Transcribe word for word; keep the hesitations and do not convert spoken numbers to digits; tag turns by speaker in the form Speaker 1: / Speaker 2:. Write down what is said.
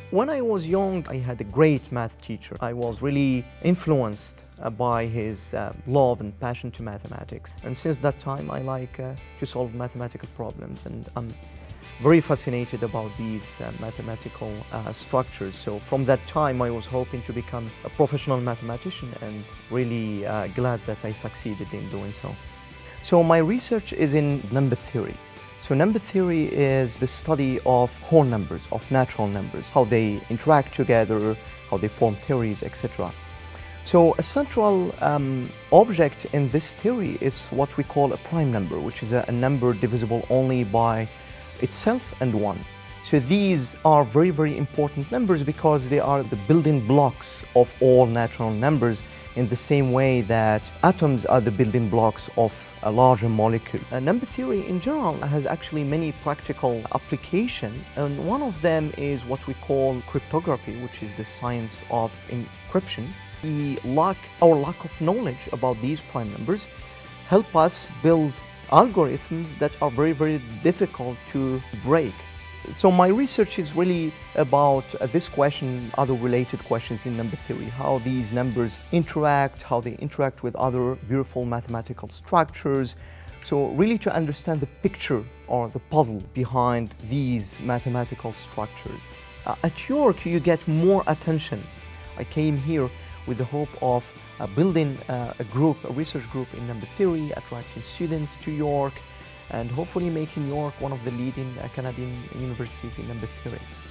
Speaker 1: When I was young, I had a great math teacher. I was really influenced uh, by his uh, love and passion to mathematics. And since that time, I like uh, to solve mathematical problems, and I'm very fascinated about these uh, mathematical uh, structures. So from that time, I was hoping to become a professional mathematician, and really uh, glad that I succeeded in doing so. So my research is in number theory. So number theory is the study of whole numbers, of natural numbers, how they interact together, how they form theories, et cetera. So a central um, object in this theory is what we call a prime number, which is a, a number divisible only by itself and one. So these are very, very important numbers because they are the building blocks of all natural numbers, in the same way that atoms are the building blocks of a larger molecule. Uh, number theory in general has actually many practical applications, and one of them is what we call cryptography, which is the science of encryption. The lack, our lack of knowledge about these prime numbers help us build algorithms that are very, very difficult to break. So my research is really about uh, this question, other related questions in number theory, how these numbers interact, how they interact with other beautiful mathematical structures. So really to understand the picture or the puzzle behind these mathematical structures. Uh, at York, you get more attention. I came here with the hope of uh, building uh, a group, a research group in number theory, attracting students to York, and hopefully making York one of the leading uh, Canadian universities in number theory.